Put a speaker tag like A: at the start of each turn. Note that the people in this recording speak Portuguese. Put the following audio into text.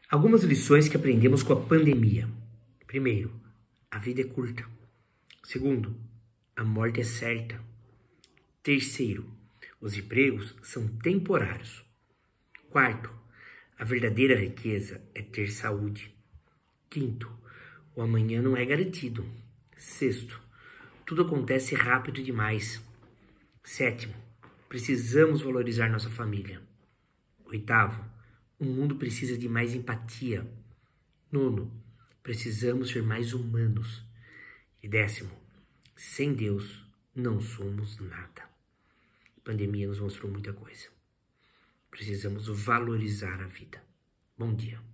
A: Algumas lições que aprendemos com a pandemia. Primeiro, a vida é curta. Segundo, a morte é certa. Terceiro, os empregos são temporários. Quarto, a verdadeira riqueza é ter saúde. Quinto, o amanhã não é garantido. Sexto, tudo acontece rápido demais. Sétimo, precisamos valorizar nossa família. Oitavo, o mundo precisa de mais empatia. Nono, precisamos ser mais humanos. E décimo, sem Deus não somos nada. A pandemia nos mostrou muita coisa. Precisamos valorizar a vida. Bom dia.